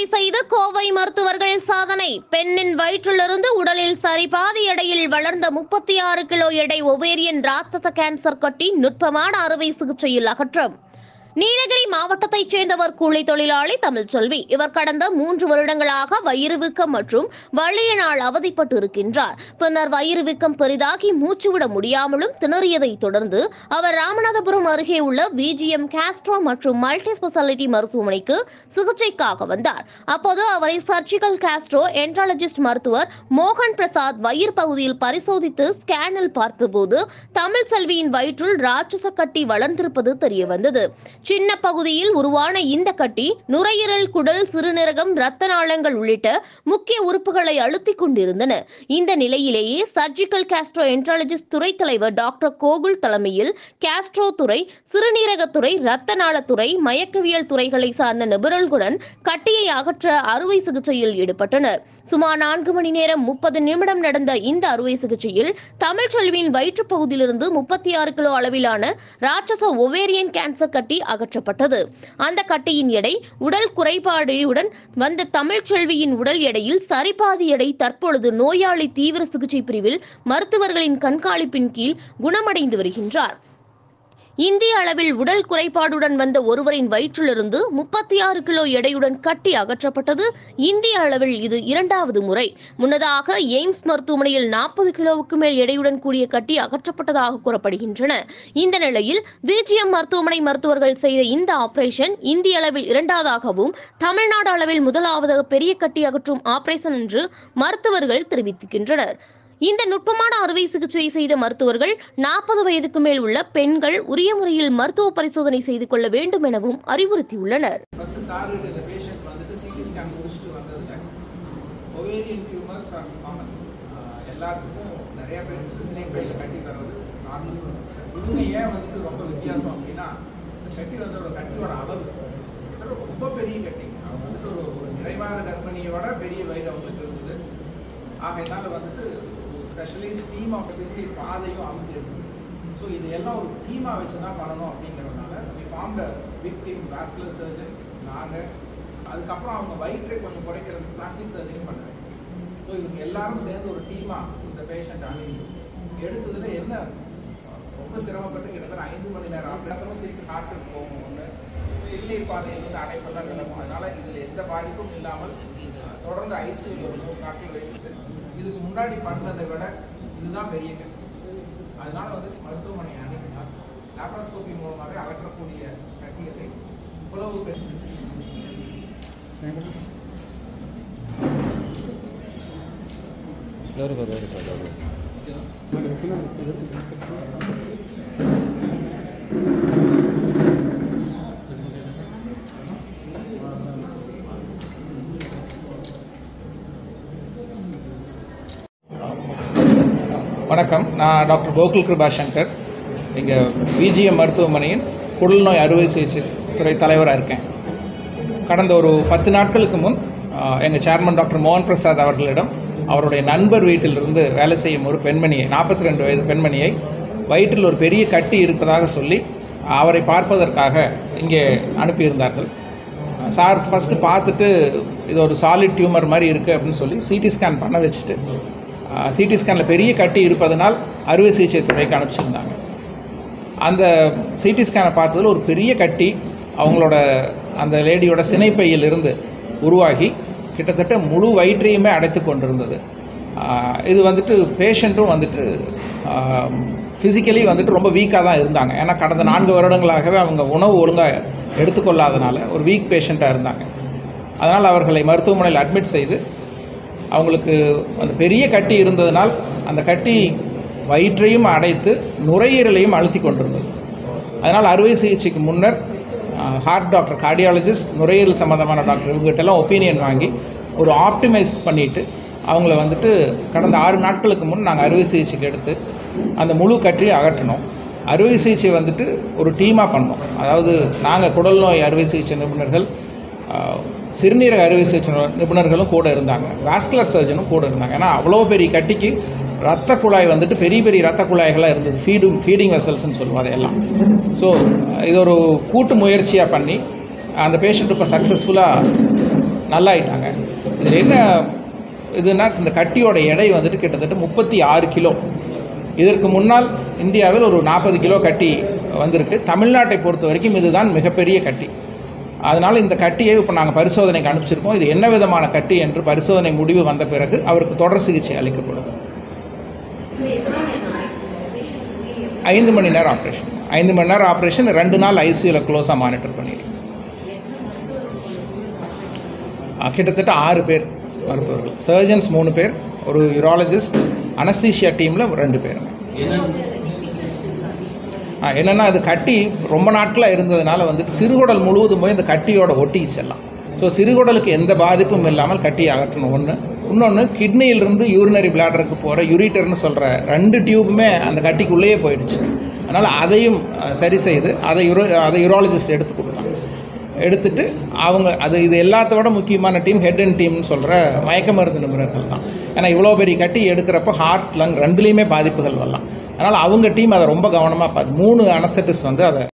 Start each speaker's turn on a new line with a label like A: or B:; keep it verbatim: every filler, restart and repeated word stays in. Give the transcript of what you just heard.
A: சிகிச்சை செய்த கோவை மருத்துவர்கள் சாதனை. பெண்ணின் வயிற்றிலிருந்து உடலில் சரிபாதி எடையில் வளர்ந்த முப்பத்தி ஆறு கிலோ எடை ஒவேரியன் ராட்சச கேன்சர் கட்டி நுட்பமான அறுவை சிகிச்சையில் அகற்றம். நீலகிரி மாவட்டத்தைச் சேர்ந்தவர் கூலி தொழிலாளி தமிழ்ச்செல்வி. இவர் கடந்த மூன்று வருடங்களாக வயிறு வீக்கம் மற்றும் வலியினால் அவதிப்பட்டு இருக்கின்றார். பின்னர் வயிறு வீக்கம் பெரிதாகி மூச்சுவிட முடியாமலும் திணறியதை தொடர்ந்து அவர் ராமநாதபுரம் அருகே உள்ள விஜிஎம் காஸ்ட்ரோ மற்றும் மல்டி ஸ்பெஷாலிட்டி மருத்துவமனைக்கு சிகிச்சைக்காக வந்தார். அப்போது அவரை சர்ஜிக்கல் காஸ்ட்ரோ என்ட்ராலஜிஸ்ட் மருத்துவர் மோகன் பிரசாத் வயிறு பகுதியில் பரிசோதித்து ஸ்கேனில் பார்த்தபோது தமிழ்செல்வியின் வயிற்றில் ராட்சச கட்டி வளர்ந்திருப்பது தெரியவந்தது. சின்ன பகுதியில் உருவான இந்த கட்டி நுரையீரல், குடல், சிறுநீரகம், இரத்த நாளங்கள் உள்ளிட்ட முக்கிய உறுப்புகளை அழுத்திக் கொண்டிருந்தன. இந்த நிலையிலேயே சர்ஜிக்கல் காஸ்ட்ரோ என்ட்ராலஜிஸ்ட் துறை தலைவர் டாக்டர் கோகுல் தலைமையில் காஸ்ட்ரோ துறை, சிறுநீரகத்துறை, இரத்த நாளத்துறை, மயக்கவியல் துறைகளை சார்ந்த நிபுணர்களுடன் கட்டியை அகற்ற அறுவை சிகிச்சையில் ஈடுபட்டனர். சுமார் நான்கு மணி நேரம் முப்பது நிமிடம் நடந்த இந்த அறுவை சிகிச்சையில் தமிழ்ச்செல்வியின் வயிற்று பகுதியிலிருந்து முப்பத்தி ஆறு கிலோ அளவிலான ராட்சச ஒவேரியன் கேன்சர் கட்டி அகற்றப்பட்டது. அந்த கட்டியின் எடை உடல் குறைபாடுடன் வந்த தமிழ்ச்செல்வியின் உடல் எடையில் சரிபாதி எடை தற்பொழுது நோயாளி தீவிர சிகிச்சை பிரிவில் மருத்துவர்களின் கண்காணிப்பின் கீழ் குணமடைந்து வருகின்றார். இந்திய அளவில் உடல் குறைபாடுடன் வந்த ஒருவரின் வயிற்றிலிருந்து முப்பத்தி ஆறு கிலோ எடையுடன் கட்டி அகற்றப்பட்டது இந்திய அளவில் இது இரண்டாவது முறை. முன்னதாக எய்ம்ஸ் மருத்துவமனையில் நாற்பது கிலோவுக்கு மேல் எடையுடன் கூடிய கட்டி அகற்றப்பட்டதாக கூறப்படுகின்றன. இந்த நிலையில் விஜிஎம் மருத்துவமனை மருத்துவர்கள் செய்த இந்த ஆபரேஷன் இந்திய அளவில் இரண்டாவதாகவும் தமிழ்நாடு அளவில் முதலாவதாக பெரிய கட்டி அகற்றும் ஆபரேஷன் என்று மருத்துவர்கள் தெரிவிக்கின்றனர். இந்த நுட்பமான அறுவை சிகிச்சை செய்த மருத்துவர்கள் நாற்பது வயதுக்கு மேல் உள்ள பெண்கள் உரிய முறையில் மருத்துவ பரிசோதனை செய்து கொள்ள வேண்டும் எனவும் அறிவுறுத்தியுள்ளனர்.
B: ஸ்பெஷலிஸ்ட் டீம் ஆஃப் சிட்டி பாதையும் அமைஞ்சிருக்கு. ஸோ இது எல்லாம் ஒரு டீமாக வச்சு தான் பண்ணணும் அப்படிங்கிறதுனால we formed a big team, vascular surgeon நாங்கள், அதுக்கப்புறம் அவங்க வயிற்றை கொஞ்சம் குறைக்கிறதுக்கு பிளாஸ்டிக் சர்ஜரியும் பண்ணுறாங்க. ஸோ இவங்க எல்லாரும் சேர்ந்து ஒரு டீமாக இந்த பேஷண்ட் அணுகி எடுத்ததில் என்ன ரொம்ப சிரமப்பட்டு கிட்டத்தட்ட ஐந்து மணி நேரம் ஆப்ரேஷனும் திருப்பி ஹார்ட்டுக்கு போகும். ஒன்று சிறுநீர் பாதையில் வந்து அடைப்பெல்லாம் கிடக்கும். அதனால் இதில் எந்த பாதிப்பும் இல்லாமல் தொடர்ந்து ஐசியூவில் ஒரு நாட்டில் வைத்துட்டு இதுக்கு முன்னாடி பண்ணதை விட இதுதான் பெரிய கட்டி. அதனால வந்து மருத்துவமனை அணுகினால் லாப்ரோஸ்கோபி மூலமாக அகற்றக்கூடிய கட்டிகளை இவ்வளவு பெரிய வணக்கம். நான் டாக்டர் கோகுல் கிருபா சங்கர். இங்கே விஜிஎம் மருத்துவமனையின் குடல் நோய் அறுவை சிகிச்சை துறை தலைவராக இருக்கேன். கடந்த ஒரு பத்து நாட்களுக்கு முன் எங்கள் சேர்மன் டாக்டர் மோகன் பிரசாத் அவர்களிடம் அவருடைய நண்பர் வீட்டிலிருந்து வேலை செய்யும் ஒரு பெண்மணியை, நாற்பத்தி ரெண்டு வயது பெண்மணியை வயிற்றில் ஒரு பெரிய கட்டி இருப்பதாக சொல்லி அவரை பார்ப்பதற்காக இங்கே அனுப்பியிருந்தார்கள். சார் ஃபஸ்ட்டு பார்த்துட்டு இது ஒரு சாலிட் டியூமர் மாதிரி இருக்குது அப்படின்னு சொல்லி சிடி ஸ்கேன் பண்ண வச்சுட்டு சிடி ஸ்கேனில் பெரிய கட்டி இருப்பதனால் அறுவை சிகிச்சை துறைக்கு அனுப்பிச்சிருந்தாங்க. அந்த சிடி ஸ்கேனை பார்த்ததில் ஒரு பெரிய கட்டி அவங்களோட அந்த லேடியோட சினைப்பையிலிருந்து உருவாகி கிட்டத்தட்ட முழு வயிற்றையுமே அடைத்து கொண்டிருந்தது. இது வந்துட்டு பேஷண்ட்டும் வந்துட்டு ஃபிசிக்கலி வந்துட்டு ரொம்ப வீக்காக தான் இருந்தாங்க. ஏன்னா கடந்த நான்கு வருடங்களாகவே அவங்க உணவு ஒழுங்காக எடுத்துக்கொள்ளாதனால ஒரு வீக் பேஷண்ட்டாக இருந்தாங்க. அதனால் அவர்களை மருத்துவமனையில் அட்மிட் செய்து அவங்களுக்கு அந்த பெரிய கட்டி இருந்ததனால் அந்த கட்டி வயிற்றையும் அடைத்து நுரையீரலையும் அழுத்தி கொண்டிருந்தது. அதனால் அறுவை சிகிச்சைக்கு முன்னர் ஹார்ட் டாக்டர், கார்டியாலஜிஸ்ட், நுரையீரல் சம்மந்தமான டாக்டர் இவங்ககிட்டலாம் ஒப்பீனியன் வாங்கி ஒரு ஆப்டிமைஸ் பண்ணிவிட்டு அவங்கள வந்துட்டு கடந்த ஆறு நாட்களுக்கு முன் நாங்கள் அறுவை சிகிச்சைக்கு எடுத்து அந்த முழு கட்டியை அகற்றினோம். அறுவை சிகிச்சை வந்துட்டு ஒரு டீமாக பண்ணோம். அதாவது நாங்கள் குடல் நோய் அறுவை சிகிச்சை நிபுணர்கள், சிறுநீரக அறுவை சிகிச்சை நிபுணர்களும் கூட இருந்தாங்க, வாஸ்குலர் சர்ஜனும் கூட இருந்தாங்க. ஏன்னா அவ்வளோ பெரிய கட்டிக்கு ரத்த குழாய் வந்துட்டு பெரிய பெரிய ரத்த குழாய்களாக இருந்தது, ஃபீடும் ஃபீடிங் வெசல்ஸ்ன்னு சொல்லுவோம் அதையெல்லாம். ஸோ இது ஒரு கூட்டு முயற்சியாக பண்ணி அந்த பேஷண்ட் இப்போ சக்ஸஸ்ஃபுல்லாக நல்லாயிட்டாங்க. இதில் என்ன இதுனா, இந்த கட்டியோட எடை வந்துட்டு கிட்டத்தட்ட முப்பத்தி ஆறு கிலோ. இதற்கு முன்னால் இந்தியாவில் ஒரு நாற்பது கிலோ கட்டி வந்திருக்கு. தமிழ்நாட்டை பொறுத்த வரைக்கும் இதுதான் மிகப்பெரிய கட்டி. அதனால் இந்த கட்டியை இப்போ நாங்கள் பரிசோதனைக்கு அனுப்பிச்சிருக்கோம். இது என்ன விதமான கட்டி என்று பரிசோதனை முடிவு வந்த பிறகு அவருக்கு தொடர் சிகிச்சை அளிக்கப்படும். ஐந்து மணி நேரம் ஆப்ரேஷன் ஐந்து மணி நேரம் ஆப்ரேஷன் ரெண்டு நாள் ஐசியூவில் க்ளோஸாக மானிட்டர் பண்ணிடுறோம். கிட்டத்தட்ட ஆறு பேர் மருத்துவர்கள், சர்ஜன்ஸ் மூணு பேர், ஒரு யூராலஜிஸ்ட், அனஸ்தீஷியா டீமில் ரெண்டு பேருங்க. என்னென்னா அது கட்டி ரொம்ப நாட்களாக இருந்ததுனால வந்துட்டு சிறுகுடல் முழுவதும் போய் இந்த கட்டியோட ஒட்டி செல்லாம். ஸோ சிறுகுடலுக்கு எந்த பாதிப்பும் இல்லாமல் கட்டியை அகற்றணும். ஒன்று இன்னொன்று கிட்னியிலிருந்து யூரினரி பிளாடருக்கு போகிற யூரிட்டர்னு சொல்கிற ரெண்டு டியூப்புமே அந்த கட்டிக்குள்ளேயே போயிடுச்சு. அதனால் அதையும் சரி செய்து அதை யூரோ அதை யூராலஜிஸ்ட் எடுத்து கொடுத்தாங்க. எடுத்துட்டு அவங்க அது இது எல்லாத்த விட முக்கியமான டீம் ஹெட் அண்ட் டீம்னு சொல்கிற மயக்க மருந்து நிபுணர்கள் தான். ஏன்னா இவ்வளோ பெரிய கட்டி எடுக்கிறப்போ ஹார்ட், லங் ரெண்டுலேயுமே பாதிப்புகள் வரலாம். அதனால் அவங்க டீம் அதை ரொம்ப கவனமாக பார்த்து மூணு அனஸ்தட்டிஸ்ட் வந்து அதை